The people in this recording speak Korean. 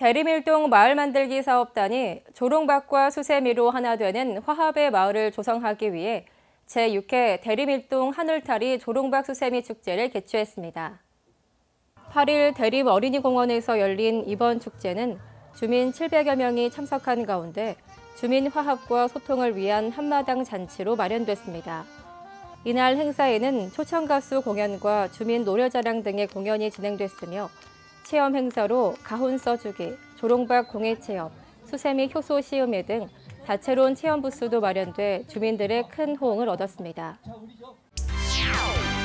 대림일동 마을 만들기 사업단이 조롱박과 수세미로 하나 되는 화합의 마을을 조성하기 위해 제6회 대림일동 하늘타리 조롱박 수세미 축제를 개최했습니다. 8일 대림 어린이공원에서 열린 이번 축제는 주민 700여 명이 참석한 가운데 주민 화합과 소통을 위한 한마당 잔치로 마련됐습니다. 이날 행사에는 초청가수 공연과 주민 노래자랑 등의 공연이 진행됐으며 체험 행사로 가훈 써주기, 조롱박 공예 체험, 수세미 효소 시음회 등 다채로운 체험 부스도 마련돼 주민들의 큰 호응을 얻었습니다.